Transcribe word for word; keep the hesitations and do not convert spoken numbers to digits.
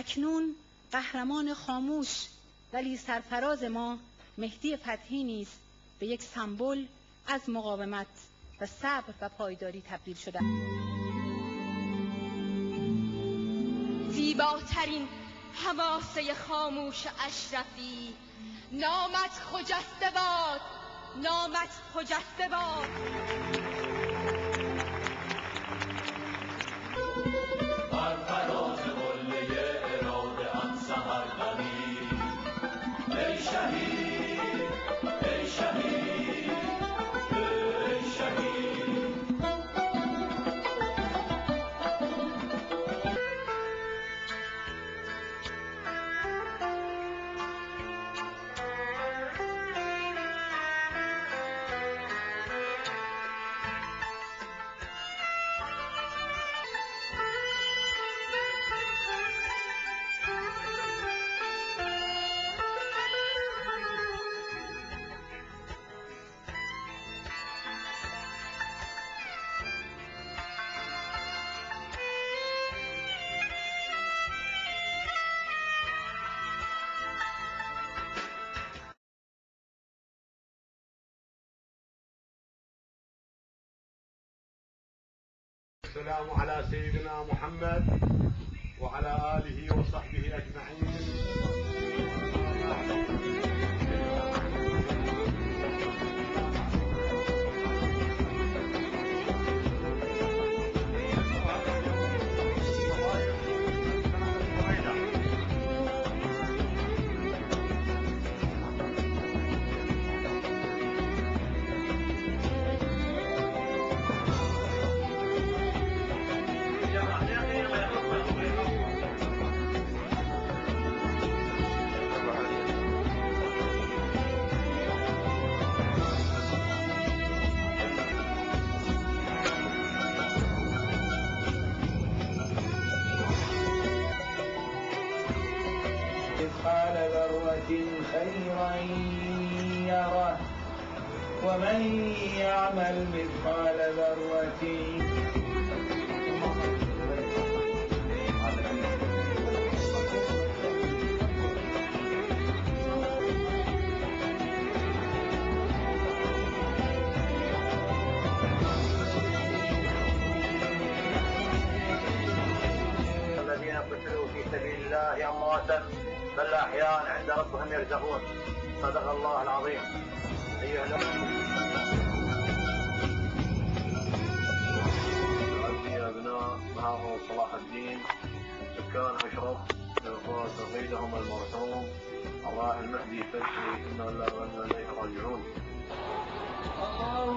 اکنون قهرمان خاموش ولی سرفراز ما مهدی فتحی نیز به یک سمبل از مقاومت و صبر و پایداری تبدیل شده. زیباترین حماسه خاموش اشرفی، نامت خجسته باد، نامت خجسته باد. بر فراز قله اراده ام سحر دمی، ای شهید، ای شهید، ای شهید. السلام على سيدنا محمد وعلى آله وصحبه أجمعين. مثقال ذرة خيرا يره ومن يعمل مثقال ذرة الذين قتلوا في سبيل الله أمواتا بل أحياء عند ربهم يرزقون. صدق الله العظيم. أيها يا أبناء معه صلاح الدين سكان أشرف لإخوان رقيدهم المرحوم الراحل مهدي فتحي، إنا لله وإنا إليه راجعون. الله